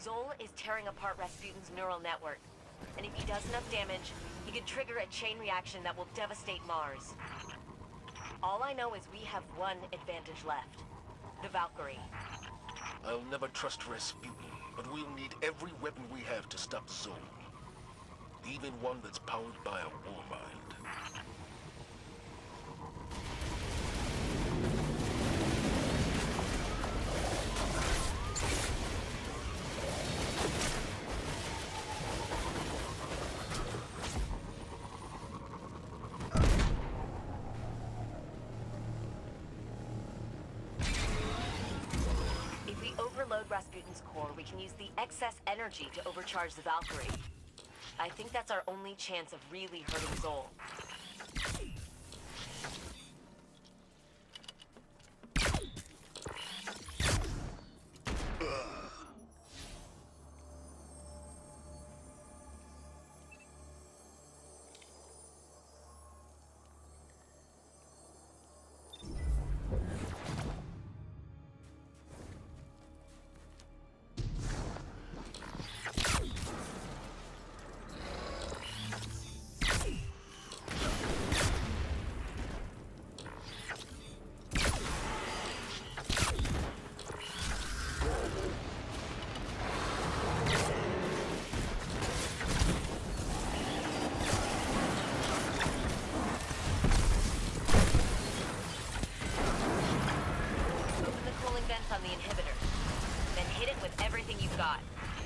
Zol is tearing apart Rasputin's neural network. And if he does enough damage, he could trigger a chain reaction that will devastate Mars. All I know is we have one advantage left. The Valkyrie. I'll never trust Rasputin, but we'll need every weapon we have to stop Zol. Even one that's powered by a warmind. If we overload Rasputin's core, we can use the excess energy to overcharge the Valkyrie. I think that's our only chance of really hurting Zol. On the inhibitor. Then hit it with everything you've got.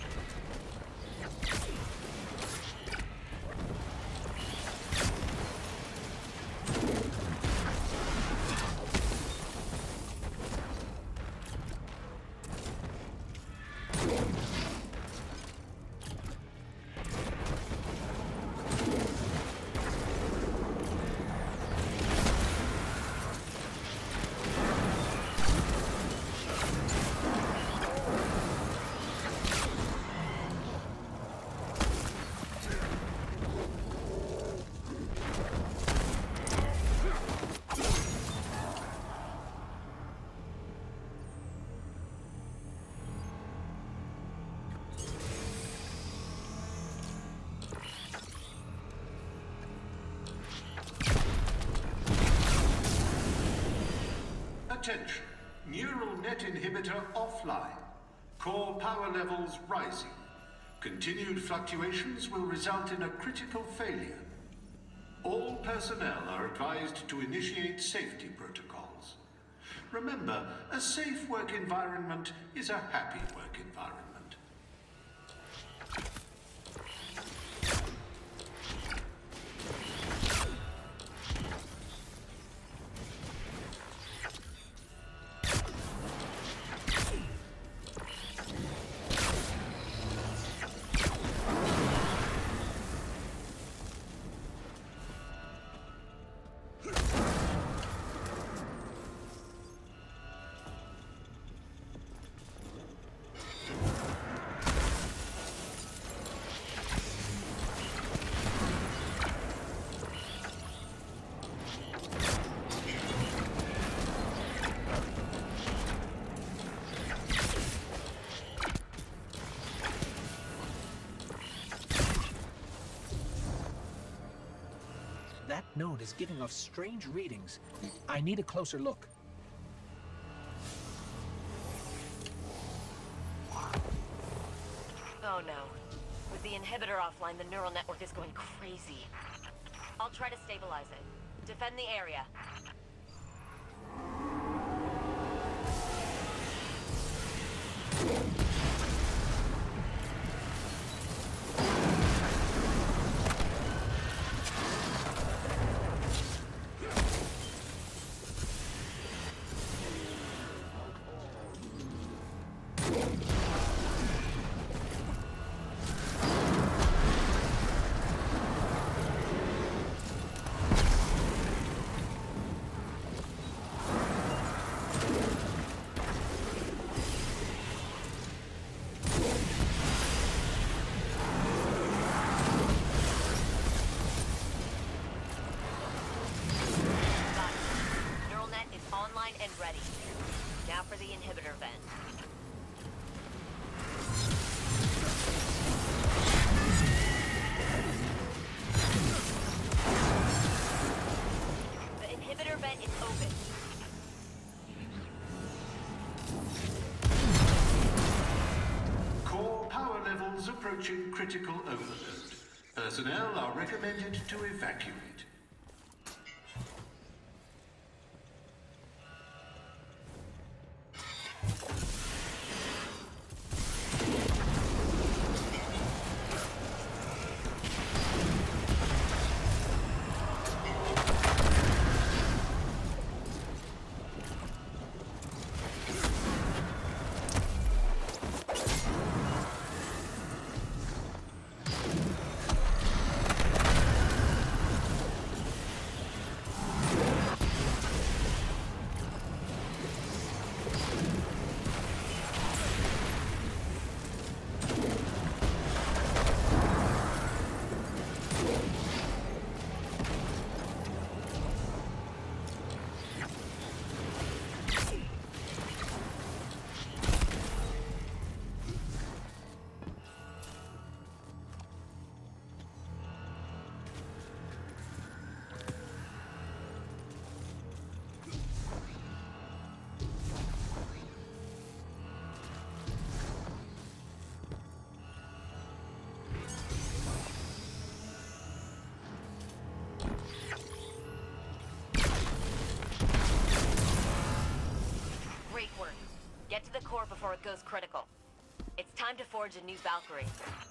Attention. Neural net inhibitor offline. Core power levels rising. Continued fluctuations will result in a critical failure. All personnel are advised to initiate safety protocols. Remember, a safe work environment is a happy work environment. That node is giving off strange readings. I need a closer look. Oh no. With the inhibitor offline, the neural network is going crazy. I'll try to stabilize it. Defend the area. And ready. Now for the inhibitor vent. approaching critical overload. Personnel are recommended to evacuate. Get to the core before it goes critical. It's time to forge a new Valkyrie.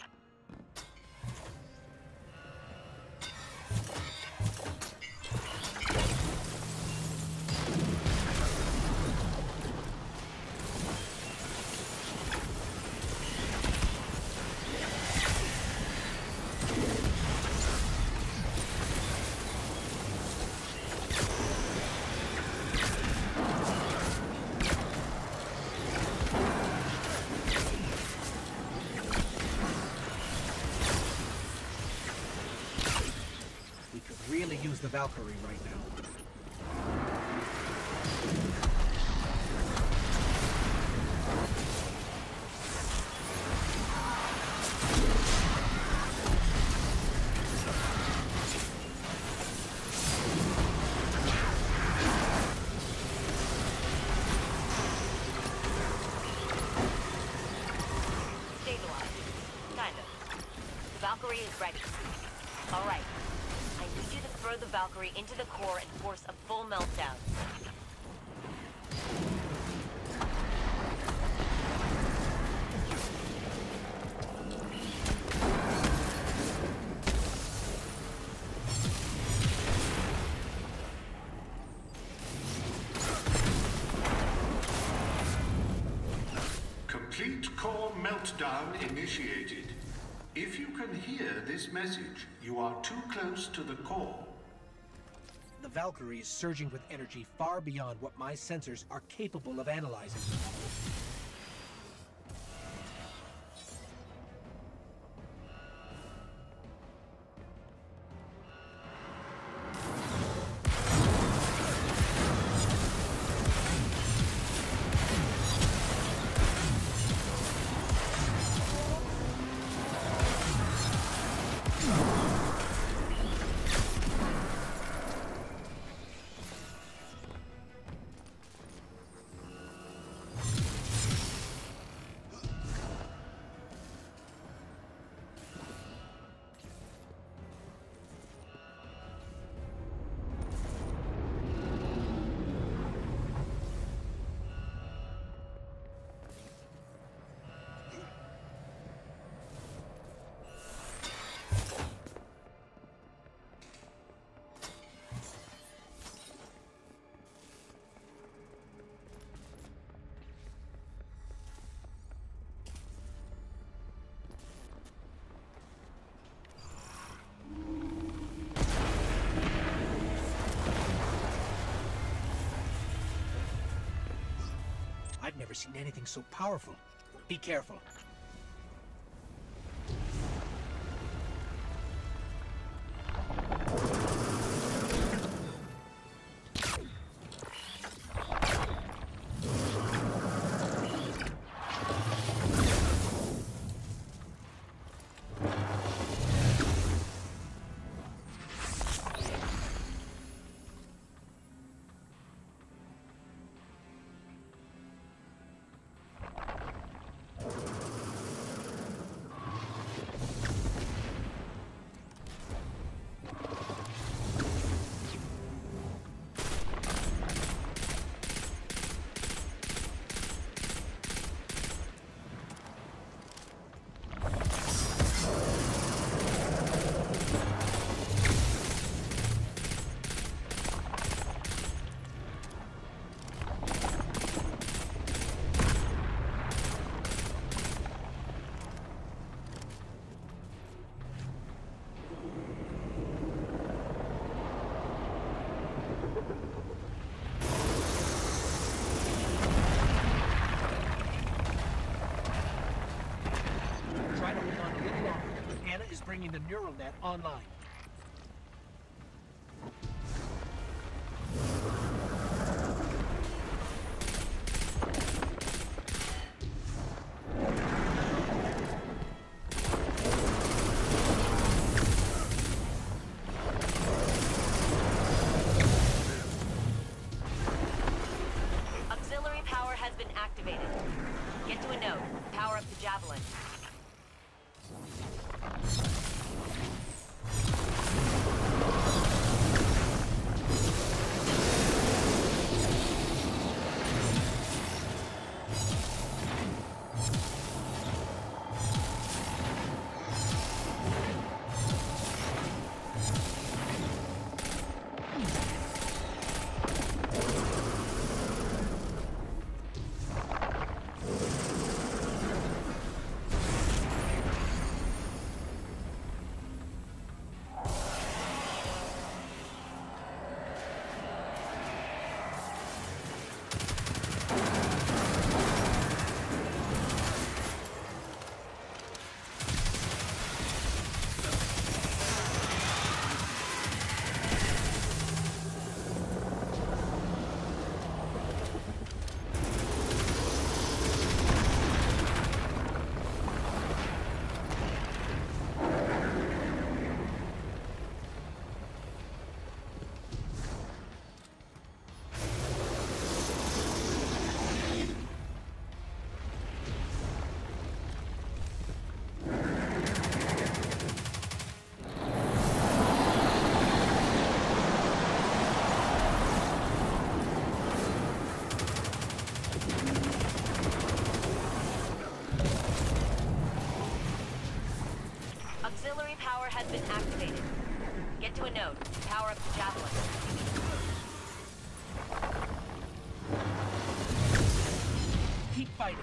Really use the Valkyrie right now. Stabilized. Kind of. The Valkyrie is ready. All right. I need you to throw the Valkyrie into the core and force a full meltdown. Complete core meltdown initiated. If you can hear this message, you are too close to the core. The Valkyrie is surging with energy far beyond what my sensors are capable of analyzing. I've never seen anything so powerful. Be careful. Core meltdown. Complete. Core meltdown initiated. If you can hear this message, you are too close to the core. The Valkyrie is surging with energy far beyond what my sensors are capable of analyzing. Stabilized. Kind of. The Valkyrie is ready. All right. I need you to throw the Valkyrie into the core and force a full meltdown. bringing the neural net online. Auxiliary power has been activated. Get to a node. Power up the Javelin. Auxiliary power has been activated. Get to a node. Power up the Javelin. Keep fighting.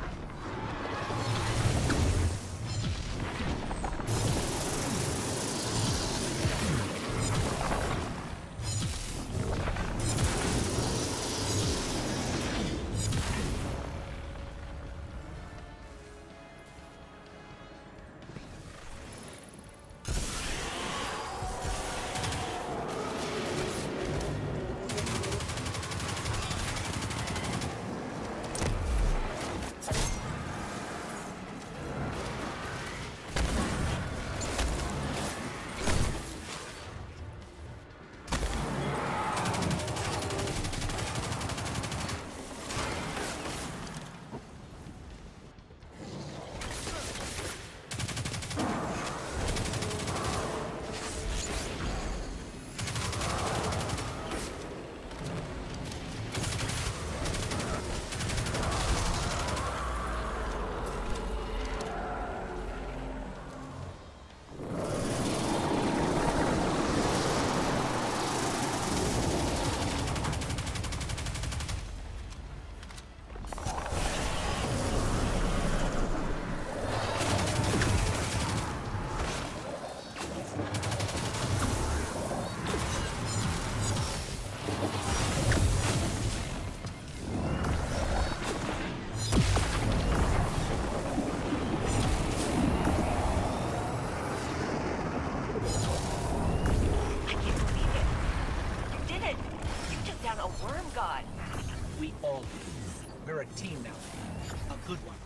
We all do. We're a team now. A good one.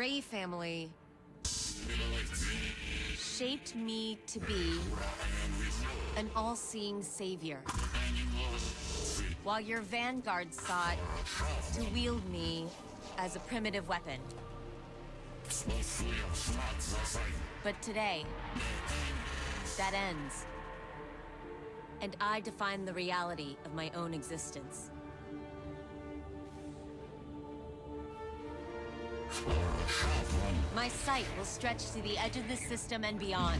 Frey family shaped me to be an all-seeing savior, while your vanguard sought to wield me as a primitive weapon. But today, that ends, and I define the reality of my own existence. My sight will stretch to the edge of this system and beyond.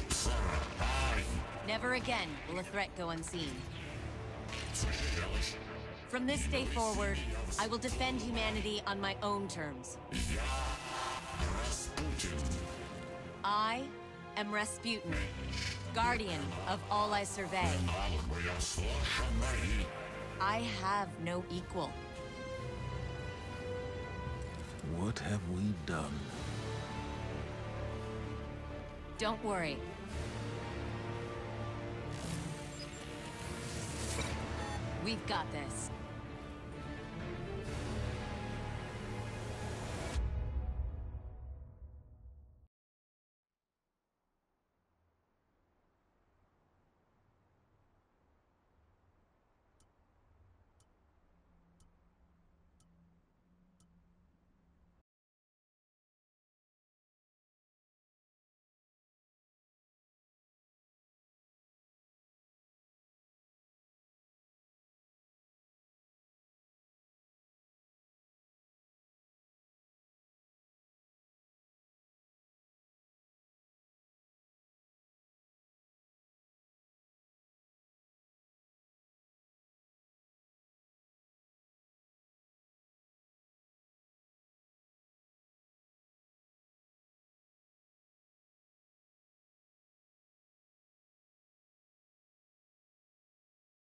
Never again will a threat go unseen. From this day forward, I will defend humanity on my own terms. I am Rasputin, guardian of all I survey. I have no equal. What have we done? Don't worry. We've got this.